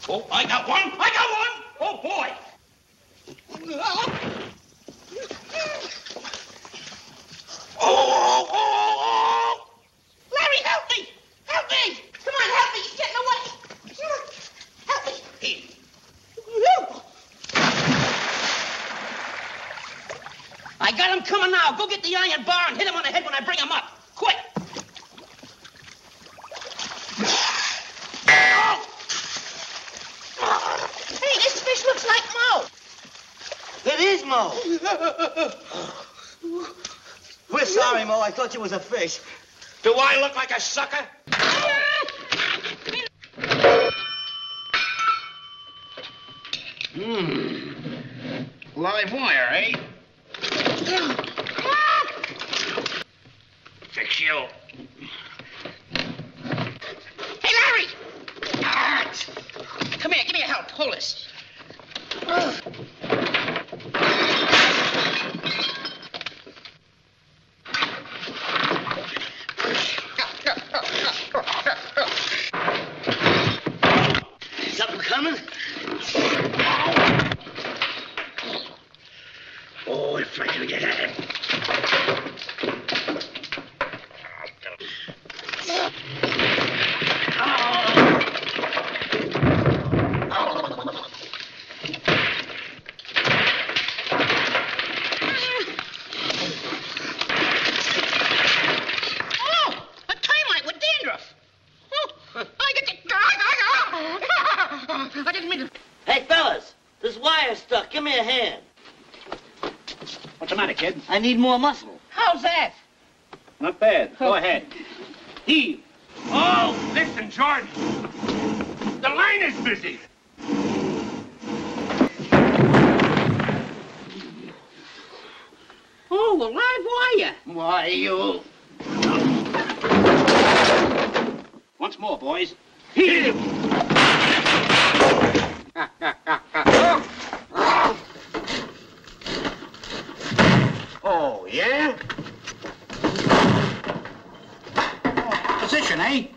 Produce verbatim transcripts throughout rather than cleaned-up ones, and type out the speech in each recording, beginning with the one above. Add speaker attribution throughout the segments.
Speaker 1: Oh, I got one! I got one! Oh, boy! Oh, oh, oh! Larry, help me! Help me! Come on, help me! He's getting away! Help me! Here. I got him coming now. Go get the iron bar and hit him on the head when I bring him up. Quick! Hey, this fish looks like Mo.
Speaker 2: It is Mo. We're sorry, Mo. I thought you was a fish.
Speaker 1: Do I look like a sucker?
Speaker 3: Hmm. Live wire, eh? Fix you.
Speaker 1: Hey, Larry! Come here, give me a help. Hold this.
Speaker 2: Something coming?
Speaker 3: Oh, if I can get at him.
Speaker 2: Hey, fellas, this wire's stuck. Give me a hand.
Speaker 3: What's the matter, kid?
Speaker 2: I need more muscle.
Speaker 1: How's that?
Speaker 3: Not bad. Go ahead. Heave.
Speaker 1: Oh, listen, Jordan. The line is busy.
Speaker 2: Oh, a live wire.
Speaker 3: Why, you... Once more, boys. Heave. Oh, yeah? Oh, position, eh?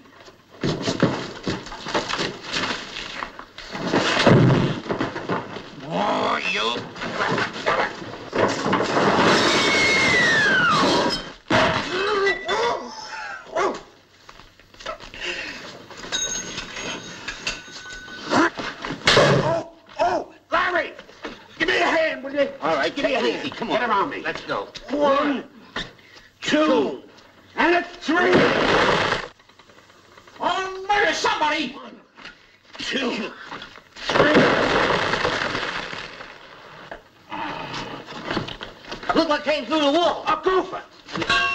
Speaker 3: Oh, you... All right, give me a hand. Come on. Get around me. Let's go. One, two, and a three. Oh, murder somebody. One, two, three.
Speaker 2: Look what came through the wall.
Speaker 3: A gopher.